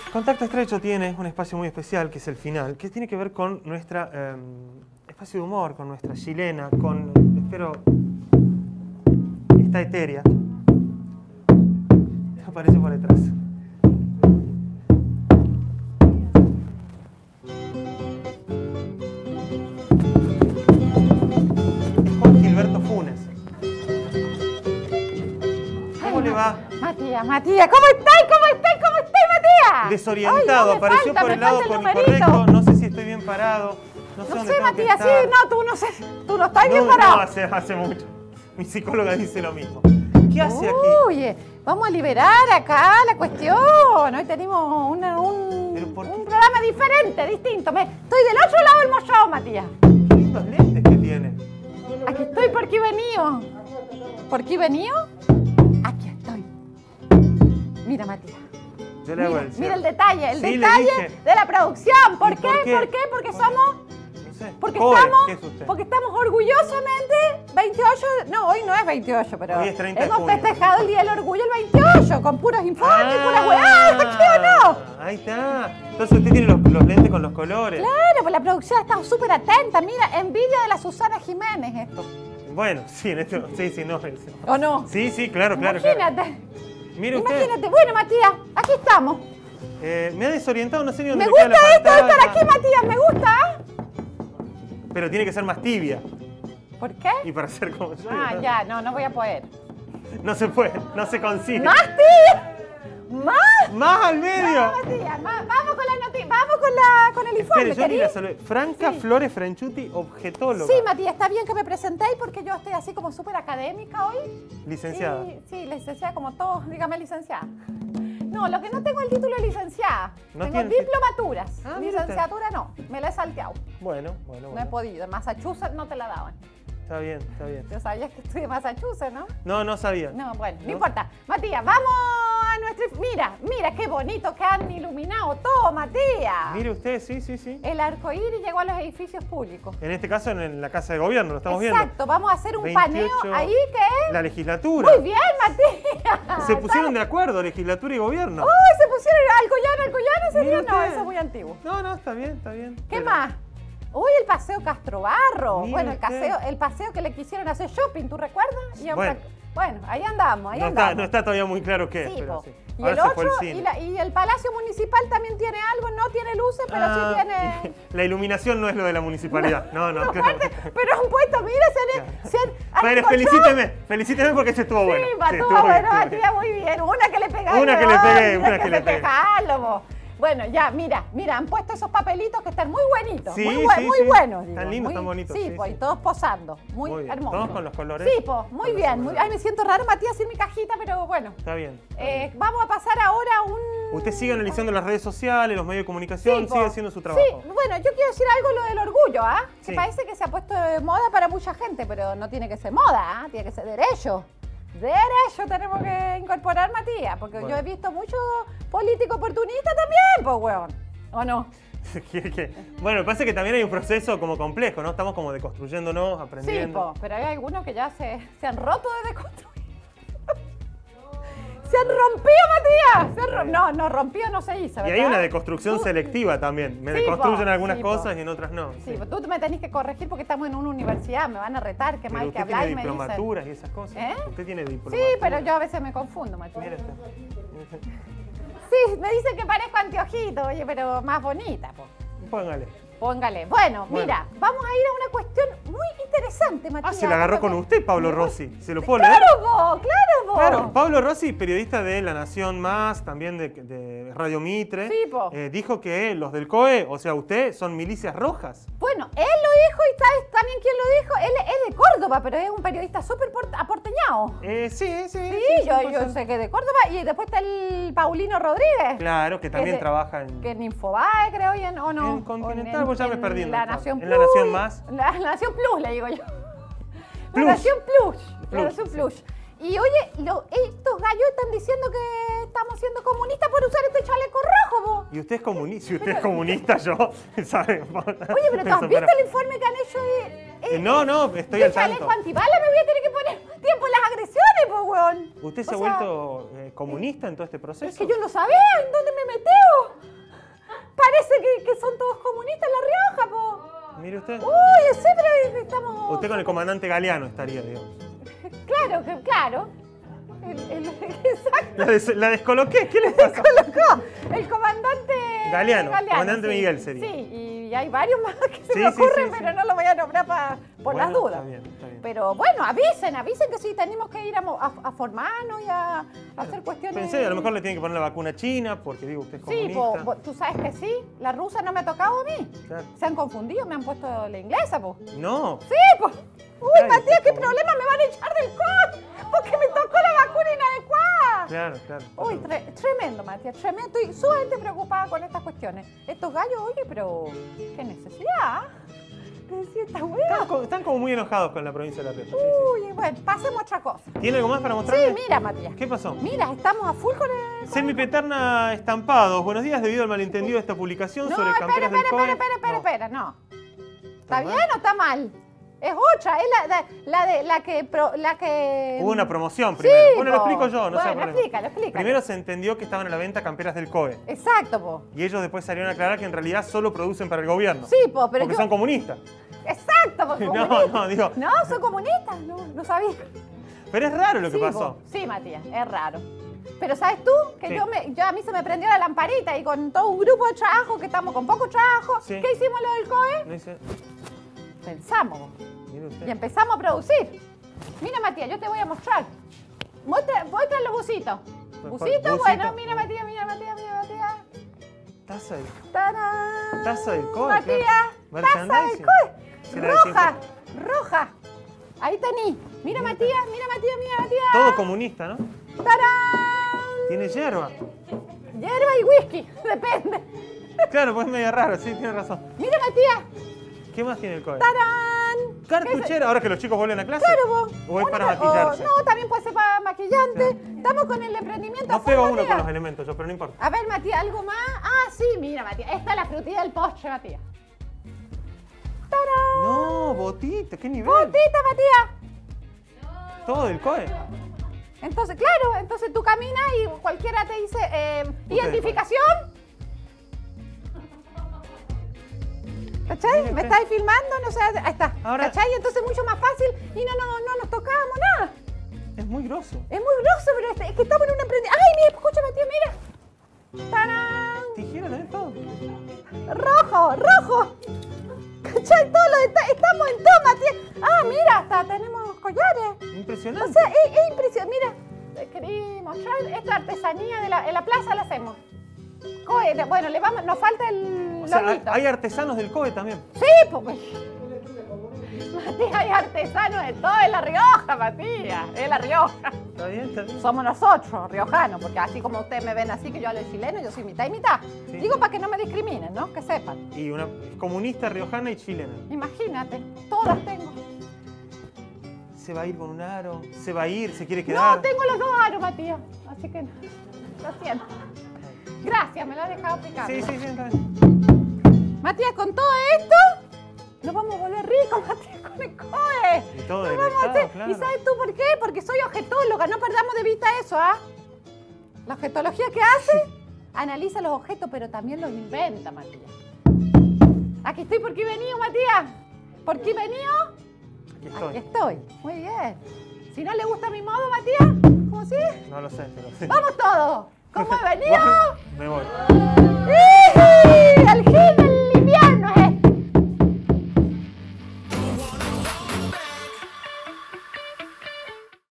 Contacto Estrecho tiene un espacio muy especial, que es el final, que tiene que ver con nuestra espacio de humor, con nuestra chilena, con, espero, esta etérea. Aparece por detrás. Es Juan Gilberto Funes. ¿Cómo le va? Matías, ¿cómo estáis? Matías? Desorientado, Ay, no, apareció falta, por el lado me falta el incorrecto, numerito. no sé si estoy bien parado, no sé No dónde sé, tengo que Matías, sí, estar. no, tú no estás bien parado. No, hace mucho. Mi psicóloga dice lo mismo. ¿Qué hace aquí? Oye, vamos a liberar acá la cuestión. Hoy tenemos un programa diferente, distinto. Estoy del otro lado del mochao, Matías. Qué lindos lentes que tiene. Aquí estoy, ¿por qué venido? ¿Por qué venido? Aquí estoy. Mira, Matías. Yo le hago el Mira el detalle, Sí, le detalle dije. de la producción. ¿Por ¿Y qué? por qué? ¿Por qué? Porque somos... No sé. Porque Core, estamos, ¿qué es usted? porque estamos orgullosamente 28, no, hoy no es 28, pero Hoy es 30 de hemos junio. festejado el Día del Orgullo el 28, con puros informes, puras weá, ¿sí o no? Ahí está. Entonces usted tiene los lentes con los colores. Claro, pues la producción ha estado súper atenta, mira, envidia de la Susana Jiménez esto. Bueno, sí, en este, sí, no. ¿O no? Sí, claro. Imagínate, Mire usted, imagínate. Bueno, Matías, aquí estamos. me ha desorientado, no sé ni dónde Me me queda gusta la esto de estar pantalla. aquí, Matías, me gusta. Pero tiene que ser más tibia. ¿Por qué? Y para ser como yo. Ah, ya, no voy a poder. No se puede, no se consigue. ¡Más, tía! ¡Más! ¡Más al medio! Matías, vamos con la noticia, vamos con el informe, Espere, yo ni querido. la saludé. Franca Sí. Flores Franchuti, objetóloga. Sí, Matías, está bien que me presentéis porque yo estoy así como súper académica hoy. Licenciada. Sí, licenciada como todos, dígame licenciada. No, lo que no tengo es el título de licenciada. ¿No Tengo tiene? diplomaturas. Ah, mire usted. Licenciatura no, me la he salteado. Bueno. No he podido. En Massachusetts no te la daban. Está bien. Tú sabías que estudié en Massachusetts, ¿no? No sabía. No, bueno, no ¿No? importa. Matías, vamos a nuestro... Mira qué bonito que han iluminado todo, Matías. Mire usted, sí. El arco iris llegó a los edificios públicos. En este caso en la Casa de Gobierno, lo estamos Exacto, vamos a hacer un 28, paneo ahí que es... La legislatura. Muy bien, Matías. Se pusieron de acuerdo, legislatura y gobierno. ¡Uy, se pusieron Alcoyana, ¿sería? Mire No, usted. eso es muy antiguo. No, está bien. ¿Qué Pero- más? Uy, el paseo Castrobarro. Mire Bueno, usted. el paseo que le quisieron hacer shopping, ¿tú recuerdas? Y Bueno. Bueno, ahí andamos, No está todavía muy claro qué es, Sí, pero po. sí. Y Ahora el se fue otro, el cine. y el Palacio Municipal también tiene algo, no tiene luces, pero sí Ah, tiene... La iluminación no es lo de la municipalidad. No, No, claro. fuerte, pero es un puesto, mira, Pero felicíteme porque ese estuvo bueno. Sí, Sí, estuvo estuvo bien, bueno, estuvo bien. Matías, muy bien. Una que le pegaste. Una que le pegué, una que le pegué. Bueno, ya, mira, han puesto esos papelitos que están muy buenitos. Sí, muy sí. buenos. Están digo, lindos, muy- están bonitos, Sí, sí, pues, sí. y todos posando. Muy, Muy bien. hermoso. ¿Todos con los colores? Sí, pues, muy Con los bien. colores. Ay, me siento raro, Matías, sin mi cajita, pero bueno. Está bien. Vamos a pasar ahora a un... Usted sigue analizando las redes sociales, los medios de comunicación, po. sigue haciendo su trabajo. Sí, bueno, yo quiero decir algo lo del orgullo, ¿ah? Que Sí. parece que se ha puesto de moda para mucha gente, pero no tiene que ser moda, ¿ah? Tiene que ser derecho. Derecho tenemos que incorporar, Matías, porque Bueno. yo he visto muchos políticos oportunistas también, pues, weón. ¿O no? Bueno, me parece que también hay un proceso como complejo, ¿no? Estamos como deconstruyéndonos, Sí, aprendiendo. pero hay algunos que ya se han roto de deconstruir. ¡Se han rompido, Matías! No, rompido no se hizo, Y ¿verdad? hay una deconstrucción Tú- selectiva también. Me Sí, deconstruyen po, algunas sí, po. cosas y en otras no. Sí, pues tú me tenés que corregir porque estamos en una universidad, me van a retar, que Pero mal que usted habláis, tiene me dicen. diplomaturas y esas cosas. ¿Eh? Usted tiene Sí, diplomaturas. pero yo a veces me confundo, Matías. Mire usted. Sí, me dicen que parezco anteojito, oye, pero más bonita, pues. Póngale. Póngale. Bueno, Bueno. mira, vamos a ir a una cuestión muy interesante, Matías. Ah, se la agarró con usted, Pablo Rossi. ¿Se lo puedo leer? ¡Claro, vos! ¡Claro, vos! Claro, Pablo Rossi, periodista de La Nación Más, también de Radio Mitre, Sí, po. dijo que los del COE, o sea, usted, son milicias rojas. Bueno, él lo dijo y sabes también quién lo dijo. Él es de Córdoba, pero es un periodista súper aporteñado. Sí. Sí, yo sé que es de Córdoba. Y después está el Paulino Rodríguez. Claro, que también de- trabaja en... Que en Infobae, creo, o no. En Continental, pues ya me perdí en La el- Nación en Plus. La Nación Más. La Nación Plus, le digo yo. Plus. La Nación Plus. La Plus, Nación sí. Plus. Y oye, estos gallos están diciendo que estamos siendo comunistas por usar este chaleco rojo, vos. Y usted es comunista, si usted es comunista, yo, ¿sabe? Oye, pero ¿tú has visto el informe que han hecho? No, estoy ¿Qué al chaleco tanto. antibala me voy a tener que poner más tiempo en las agresiones, pues, weón. ¿Usted se ha vuelto comunista en todo este proceso? Es que yo no sabía en dónde me meteo. Parece que son todos comunistas en La Rioja, po. Mire usted. Uy, siempre estamos... Usted con el comandante Galeano estaría, digamos. Claro, claro. Exacto. La descoloqué, ¿qué le pasa? Colocó el comandante Galeano, comandante sí, Miguel sería. Sí, y hay varios más que se me ocurren, pero no lo voy a nombrar por las dudas. Está bien, está bien. Pero bueno, avisen que sí, tenemos que ir a formarnos y a hacer cuestiones. Pensé, a lo mejor le tienen que poner la vacuna china, porque digo, usted es comunista. Sí, tú sabes que sí, la rusa no me ha tocado a mí. Claro. Se han confundido, me han puesto la inglesa, po. No. Sí, pues. Uy, Matías, ¿qué problema? Me van a echar del COI porque me tocó la vacuna inadecuada. Claro, claro. Uy, tremendo, Matías, tremendo. Estoy sumamente preocupada con estas cuestiones. Estos gallos, oye, pero qué necesidad. Sí, está bueno. Están como muy enojados con la provincia de La Rioja. Uy, bueno, pasemos a otra cosa. ¿Tiene algo más para mostrarme? Sí, mira, Matías. ¿Qué pasó? Mira, estamos a full con el... Semipeterna Estampados. Buenos días, debido al malentendido de esta publicación No, sobre camperas del COE. espera, no. ¿Está mal? bien o está mal? Es otra, es la que... Hubo una promoción primero. Sí, Bueno, lo explico yo, no sé. Bueno, explícalo. Primero se entendió que estaban a la venta camperas del COE. Exacto, po. Y ellos después salieron a aclarar que en realidad solo producen para el gobierno. Sí, po, pero porque son comunistas. Exacto, porque No, digo... No, son comunistas, no sabía. Pero es raro lo que Sí, pasó. po. Sí, Matías, es raro. Pero ¿sabes tú? Que Sí. a mí se me prendió la lamparita y con todo un grupo de trabajo, que estamos con poco trabajo, Sí. ¿qué hicimos lo del COE? No dice... Pensamos. Mire usted. Y empezamos a producir. Mira, Matías, yo te voy a mostrar. Muestra los bucitos. ¿Bucitos? Bueno, mira, Matías. Taza del... ¡Tarán! Taza del COE, Matías, claro. taza del Merchandising. COE. Se la Roja. Ahí tení. Mira, Matías. Todo comunista, ¿no? ¡Tarán! Tiene hierba. Hierba y whisky, depende. Claro, pues es medio raro, sí, tiene razón. Mira, Matías. ¿Qué más tiene el COE? ¡Tarán! ¿Cartuchera? Ahora que los chicos vuelven a clase. Claro, vos. ¿O es para maquillarse? No, también puede ser para maquillante. Estamos con el emprendimiento. No pego uno Matías. con los elementos yo, pero no importa. A ver, Matías, ¿algo más? Ah, sí, mira, Matías. Esta es la frutilla del postre, Matías. ¡Tarán! No, botita, ¿qué nivel? ¡Botita, Matías! Todo del COE. Entonces, claro, entonces tú caminas y cualquiera te dice, ¿identificación? ¿Cachai? Mire ¿Me usted. estáis filmando? No sé, ahí está. Ahora- ¿Cachai? Entonces es mucho más fácil y no nos tocábamos nada. Es muy grosso. Es muy grosso, pero es que estamos en un emprendimiento. ¡Ay, mira, escucha, Matías, mira! ¡Tarán! Tijera también todo. ¡Rojo! ¿Cachai? Todo lo detalles. Estamos en todo, Matías. Ah, mira, hasta tenemos collares. Impresionante. O sea, es impresionante. Mira, quería mostrar esta artesanía en la plaza la hacemos. COE, bueno, nos falta el O sea, lomito. hay artesanos del COE también. Sí, pues. Matías, hay artesanos de todo en La Rioja, Matías. Es La Rioja. Está bien. Somos nosotros, riojanos, porque así como ustedes me ven así, que yo hablo chileno, yo soy mitad y mitad. Sí. Digo para que no me discriminen, ¿no? Que sepan. Y una comunista riojana y chilena. Imagínate, todas tengo. Se va a ir con un aro, se va a ir, se quiere quedar. No, tengo los dos aros, Matías. Así que lo siento. Gracias, me lo has dejado picando. Sí, está bien. Matías, con todo esto, nos vamos a volver ricos, Matías, con el COE. Y todo Nos del vamos a Estado, hacer- claro. ¿Y sabes tú por qué? Porque soy objetóloga, no perdamos de vista eso, ¿ah? La objetología que hace, analiza los objetos, pero también los inventa, Matías. Aquí estoy, ¿por qué he venido, Matías? ¿Por qué he venido? Aquí estoy. Aquí estoy, muy bien. Si no le gusta mi modo, Matías, ¿cómo sí? No lo sé, pero sí. ¡Vamos todos! ¿Cómo he venido? Me voy.